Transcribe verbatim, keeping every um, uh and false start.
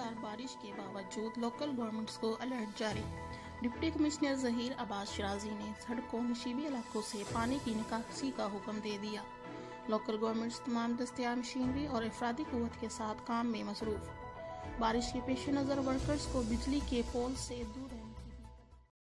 मूसलाधार बारिश के बावजूद लोकल गवर्नमेंट्स को अलर्ट जारी। डिप्टी कमिश्नर जहीर अब्बास शराजी ने सड़कों नशीबी इलाकों से पानी की निकासी का हुक्म दे दिया। लोकल गवर्नमेंट्स तमाम दस्तियाब मशीनरी और अफरादी कुव्वत के साथ काम में मसरूफ। बारिश के पेश नज़र वर्कर्स को बिजली के पोल से दूर